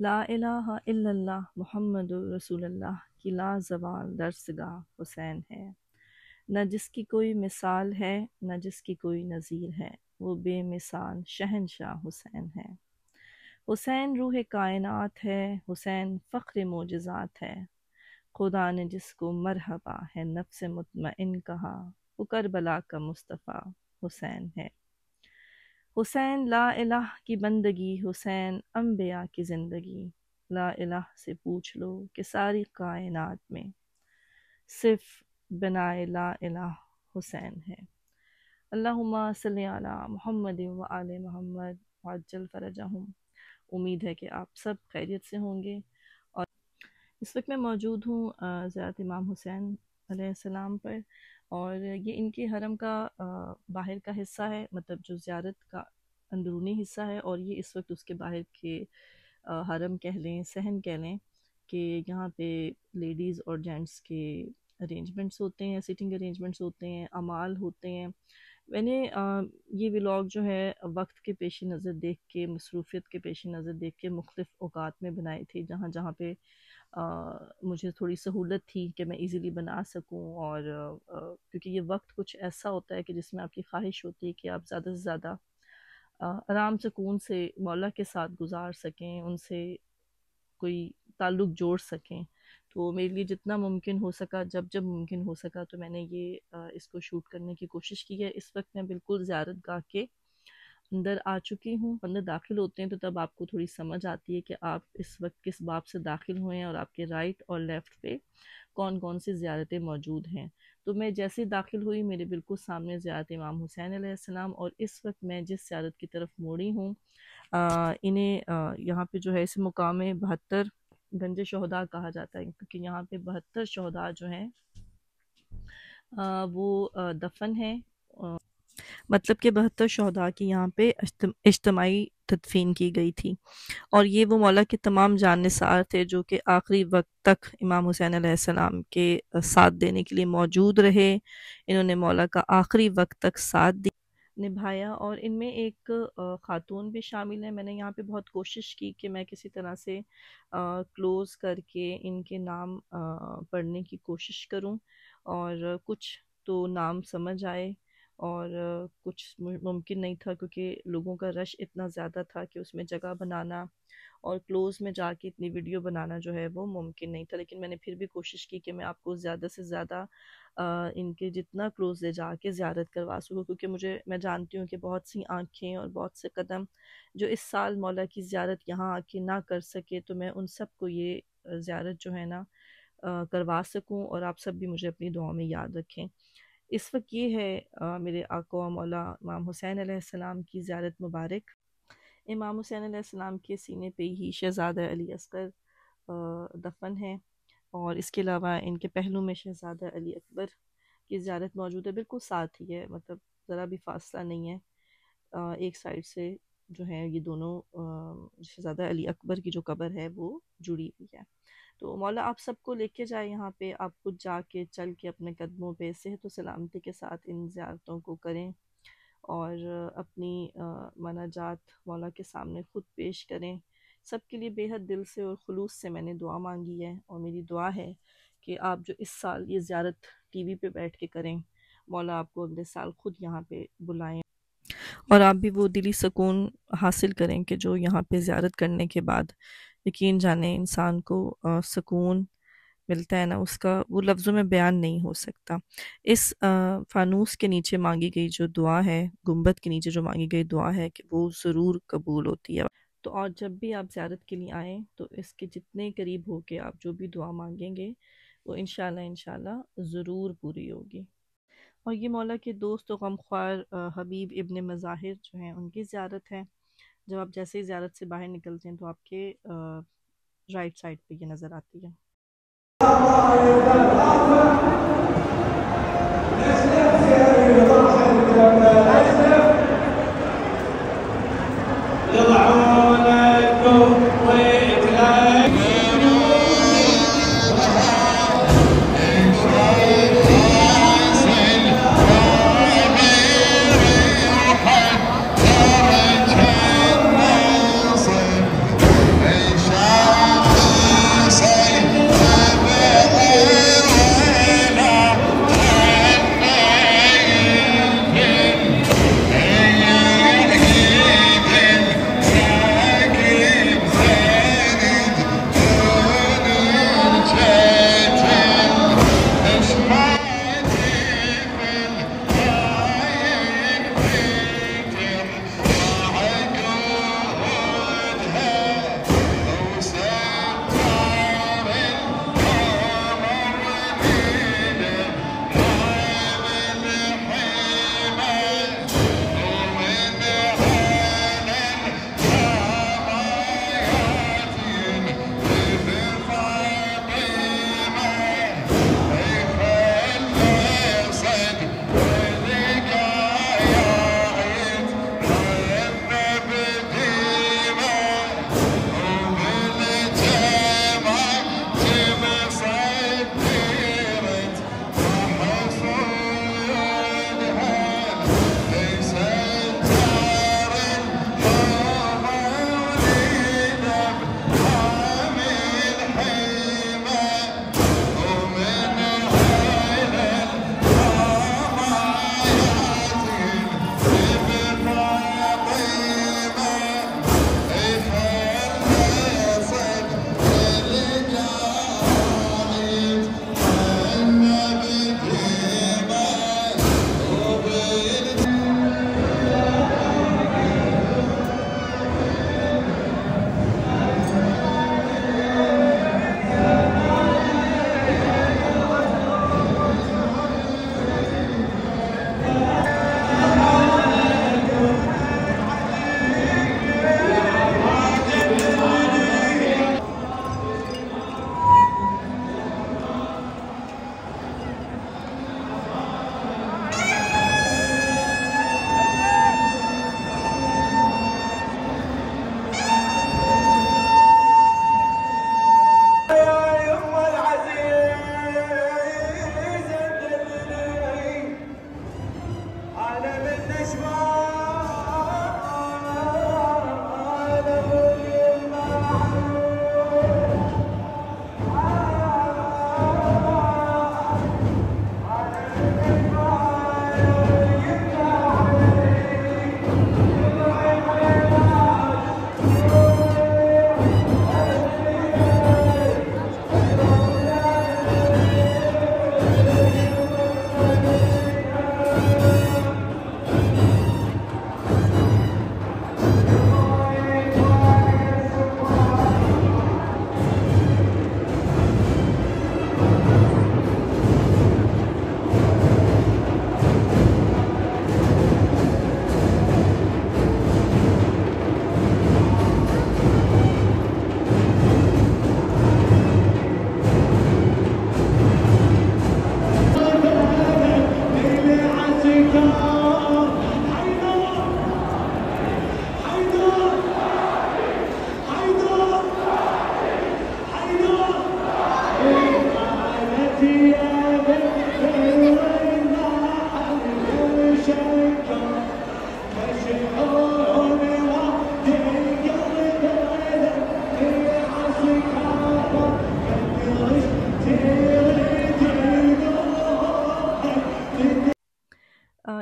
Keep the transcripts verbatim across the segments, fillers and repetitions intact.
ला इलाहा इल्लल्लाह मुहम्मदुर रसूलुल्लाह की लाज़वाल दर्सगाह हुसैन है। न जिसकी कोई मिसाल है न जिसकी कोई नज़ीर है, वो बेमिसाल शहंशाह हुसैन है। हुसैन रूह कायनात है, हुसैन फ़ख्र मोजज़ात है। खुदा ने जिसको मरहबा है नफ्स मुतमइन कहा, वो करबला का मुस्तफ़ा हुसैन है। हुसैन ला इलाह की बंदगी, हुसैन अम्बिया की ज़िंदगी। ला इलाह से पूछ लो कि सारी कायनात में सिर्फ बिनाए ला इलाह हुसैन है। अल्लाहुम्मा सल्ली अला मुहम्मद व आले मोहम्मद वअज्जल फरजहुम। उम्मीद है कि आप सब खैरियत से होंगे। और इस वक्त मैं मौजूद हूँ ज़ियारत इमाम हुसैन अलैहिस्सलाम पर, और ये इनके हरम का आ, बाहर का हिस्सा है, मतलब जो ज़ियारत का अंदरूनी हिस्सा है, और ये इस वक्त उसके बाहर के आ, हरम कह लें, सहन कह लें, कि यहाँ पे लेडीज़ और जेंट्स के अरेंजमेंट्स होते हैं, सिटिंग अरेंजमेंट्स होते हैं, अमाल होते हैं। मैंने आ, ये व्लॉग जो है वक्त के पेश नज़र देख के, मसरूफ़ियत के पेश नज़र देख के मुख्तलिफ़ औकात में बनाए थे, जहाँ जहाँ पे आ, मुझे थोड़ी सहूलत थी कि मैं इजीली बना सकूं। और आ, क्योंकि ये वक्त कुछ ऐसा होता है कि जिसमें आपकी ख्वाहिश होती है कि आप ज़्यादा से ज़्यादा आराम सुकून से मौला के साथ गुजार सकें, उनसे कोई ताल्लुक़ जोड़ सकें। तो मेरे लिए जितना मुमकिन हो सका, जब जब मुमकिन हो सका, तो मैंने ये आ, इसको शूट करने की कोशिश की है। इस वक्त मैं बिल्कुल ज़ियारत गाह के अंदर आ चुकी हूँ। अंदर दाखिल होते हैं तो तब आपको थोड़ी समझ आती है कि आप इस वक्त किस बाब से दाखिल हुए हैं और आपके राइट और लेफ़्ट पे कौन कौन सी ज़ियारतें मौजूद हैं। तो मैं जैसे ही दाखिल हुई, मेरे बिल्कुल सामने ज़ियारत इमाम हुसैन अलैहिस्सलाम, और इस वक्त मैं जिस ज़ियारत की तरफ मोड़ी हूँ, इन्हें यहाँ पे जो है इसे मुकाम बहत्तर गंज शहदा कहा जाता है, क्योंकि यहाँ पे बहत्तर शहदा जो हैं वो दफन है। मतलब कि बहत्तर शहदा की यहाँ पे इज्तिमाई तदफीन की गई थी, और ये वो मौला के तमाम जाननिसार थे जो कि आखिरी वक्त तक इमाम हुसैन अलैहिस्सलाम के साथ देने के लिए मौजूद रहे। इन्होंने मौला का आखिरी वक्त तक साथ दिया, निभाया। और इनमें एक ख़ातून भी शामिल है। मैंने यहाँ पे बहुत कोशिश की कि मैं किसी तरह से क्लोज़ करके इनके नाम आ, पढ़ने की कोशिश करूँ, और कुछ तो नाम समझ आए और कुछ मुमकिन नहीं था, क्योंकि लोगों का रश इतना ज़्यादा था कि उसमें जगह बनाना और क्लोज़ में जाके इतनी वीडियो बनाना जो है वो मुमकिन नहीं था। लेकिन मैंने फिर भी कोशिश की कि मैं आपको ज़्यादा से ज़्यादा इनके जितना क्लोज़ ले जाके ज़ियारत करवा सकूँ, क्योंकि मुझे मैं जानती हूँ कि बहुत सी आँखें और बहुत से कदम जो इस साल मौला की ज़ियारत यहाँ आके ना कर सके, तो मैं उन सब को ये ज़ियारत जो है ना करवा सकूँ, और आप सब भी मुझे अपनी दुआ में याद रखें। इस वक्त ये है आ, मेरे आका मौला इमाम हुसैन अलैहिस्सलाम की ज़ियारत मुबारक। इमाम हुसैन अलैहिस्सलाम के सीने पे ही शहज़ादा अली असगर दफन है, और इसके अलावा इनके पहलू में शहज़ादा अली अकबर की ज़ियारत मौजूद है, बिल्कुल साथ ही है, मतलब ज़रा भी फासला नहीं है। आ, एक साइड से जो है ये दोनों शहज़ादा अली अकबर की जो कब्र है वो जुड़ी हुई है। तो मौला आप सबको लेके जाए यहाँ पे, आप खुद जाके चल के अपने कदमों पे सेहत व सलामती के साथ इन ज़ियारतों को करें, और अपनी मनाजात मौला के सामने ख़ुद पेश करें। सबके लिए बेहद दिल से और खुलूस से मैंने दुआ मांगी है, और मेरी दुआ है कि आप जो इस साल ये ज़ियारत टीवी पे बैठ के करें, मौला आपको अगले साल ख़ुद यहाँ पे बुलाएं, और आप भी वो दिली सुकून हासिल करें कि जो यहाँ पे ज़ियारत करने के बाद यकीन जाने इंसान को सुकून मिलता है ना, उसका वो लफ्ज़ों में बयान नहीं हो सकता। इस फ़ानूस के नीचे मांगी गई जो दुआ है, गुंबद के नीचे जो मांगी गई दुआ है, कि वो ज़रूर कबूल होती है। तो और जब भी आप ज़ियारत के लिए आएँ तो इसके जितने करीब हो के आप जो भी दुआ मांगेंगे वो इंशाल्लाह इंशाल्लाह ज़रूर पूरी होगी। और ये मौला के दोस्त व गमख्वार हबीब इब्न मज़ाहिर जो हैं उनकी ज़ियारत है। जब आप जैसे ही ज़ियारत से बाहर निकलते हैं तो आपके राइट साइड पे ये नज़र आती है।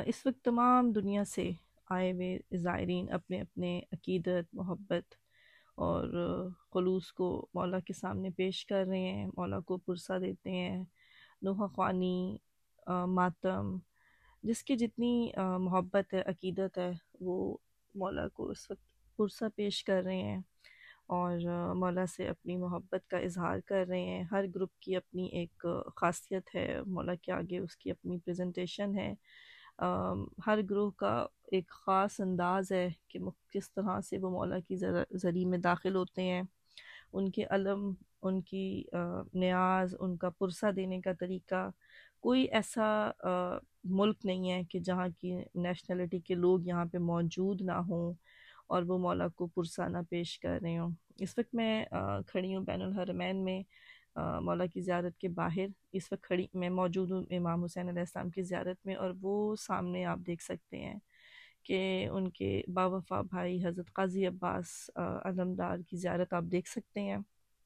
اس وقت تمام دنیا سے آئے ہوئے زائرین اپنے اپنے عقیدت، محبت اور خلوص کو مولا کے سامنے پیش کر رہے ہیں، مولا کو پرسہ دیتے ہیں، نوحہ خوانی، ماتم، جس کی جتنی محبت ہے، عقیدت ہے، وہ مولا کو اس وقت پرسہ پیش کر رہے ہیں اور مولا سے اپنی محبت کا اظہار کر رہے ہیں۔ ہر گروپ کی اپنی ایک خاصیت ہے، مولا کے آگے اس کی اپنی پریزنٹیشن ہے۔ ہر گروہ کا ایک خاص انداز ہے کہ کس طرح سے وہ مولا کی زری میں داخل ہوتے ہیں، ان کے علم، ان کی نیاز، ان کا پرسہ دینے کا طریقہ۔ کوئی ایسا ملک نہیں ہے کہ جہاں کی نیشنلٹی کے لوگ یہاں پہ موجود نہ ہوں اور وہ مولا کو پرسہ نہ پیش کر رہے ہوں۔ اس وقت میں کھڑی ہوں بین الحرمین میں، مولا کی زیارت کے باہر۔ اس وقت کھڑی میں موجود ہوں امام حسین علیہ السلام کی زیارت میں، اور وہ سامنے آپ دیکھ سکتے ہیں کہ ان کے باوفا بھائی حضرت قاضی عباس علمدار کی زیارت آپ دیکھ سکتے ہیں۔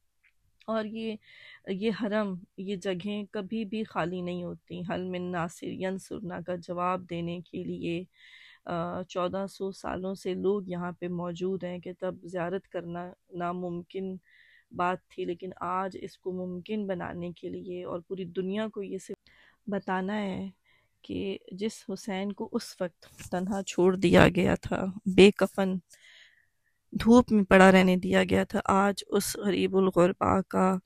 اور یہ یہ حرم، یہ جگہیں کبھی بھی خالی نہیں ہوتی۔ حل من ناصر ینصرنا کا جواب دینے کے لیے چودہ سو سالوں سے لوگ یہاں پہ موجود ہیں کہ تب زیارت کرنا ناممکن بات تھی، لیکن آج اس کو ممکن بنانے کے لیے اور پوری دنیا کو یہ صرف بتانا ہے کہ جس حسین کو اس وقت تنہا چھوڑ دیا گیا تھا، بے کفن دھوپ میں پڑا رہنے دیا گیا تھا، آج اس غریب الغربا کا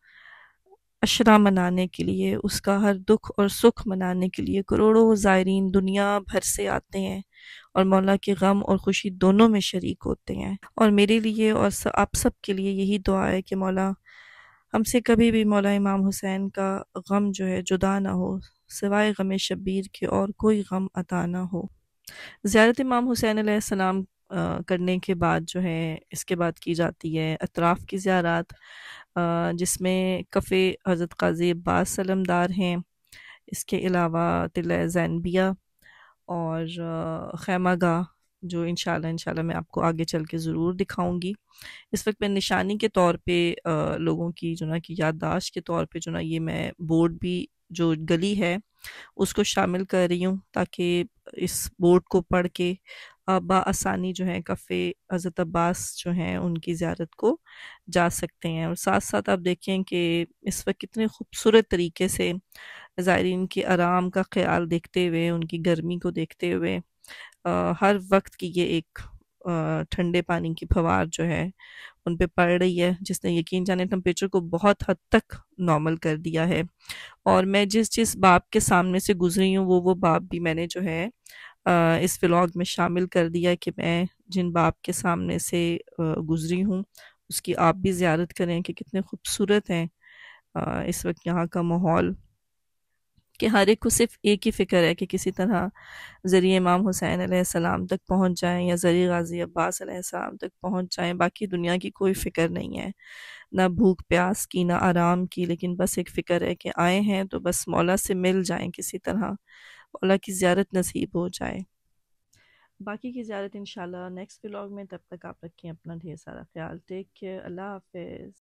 عشرہ منانے کے لیے، اس کا ہر دکھ اور سکھ منانے کے لیے کروڑوں زائرین دنیا بھر سے آتے ہیں اور مولا کے غم اور خوشی دونوں میں شریک ہوتے ہیں۔ اور میرے لیے اور آپ سب کے لیے یہی دعا ہے کہ مولا ہم سے کبھی بھی مولا امام حسین کا غم جو ہے جدا نہ ہو، سوائے غم شبیر کے اور کوئی غم عطا نہ ہو۔ زیارت امام حسین علیہ السلام کرنے کے بعد جو ہے اس کے بعد کی جاتی ہے اطراف کی زیارات، جس میں کفے حضرت قاضی عباس علمدار ہیں، اس کے علاوہ تلہ زینبیہ اور خیمہ گاہ، جو انشاءاللہ انشاءاللہ میں آپ کو آگے چل کے ضرور دکھاؤں گی۔ اس وقت میں نشانی کے طور پہ لوگوں کی جو نا کی یادداشت کے طور پہ جو نا یہ میں بورڈ بھی جو گلی ہے اس کو شامل کر رہی ہوں، تاکہ اس بورڈ کو پڑھ کے با آسانی جو ہے کفے حضرت عباس جو ہیں ان کی زیارت کو جا سکتے ہیں۔ اور ساتھ ساتھ آپ دیکھیں کہ اس وقت کتنے خوبصورت طریقے سے زائرین کے آرام کا خیال دیکھتے ہوئے، ان کی گرمی کو دیکھتے ہوئے، ہر وقت کی یہ ایک ٹھنڈے پانی کی پھوار جو ہے ان پہ پڑ رہی ہے، جس نے یقین جانے ٹمپریچر کو بہت حد تک نارمل کر دیا ہے۔ اور میں جس جس باب کے سامنے سے گزری ہوں وہ وہ باب بھی میں نے جو ہے اس ولاگ میں شامل کر دیا کہ میں جن باب کے سامنے سے گزری ہوں اس کی آپ بھی زیارت کریں کہ کتنے خوبصورت ہیں اس وقت یہاں کا ماحول، کہ ہر ایک کو صرف ایک ہی فکر ہے کہ کسی طرح ذریعہ امام حسین علیہ السلام تک پہنچ جائیں یا ذریعہ غازی عباس علیہ السلام تک پہنچ جائیں۔ باقی دنیا کی کوئی فکر نہیں ہے، نہ بھوک پیاس کی، نہ آرام کی، لیکن بس ایک فکر ہے کہ آئے ہیں تو بس مولا سے مل جائیں، کسی طرح مولا کی زیارت نصیب ہو جائے۔ باقی کی زیارت انشاءاللہ نیکسٹ ولاگ میں، تب تک آپ رکھیں اپنا ڈھیر سارا خیال۔ ٹیک کیئر، اللہ حافظ۔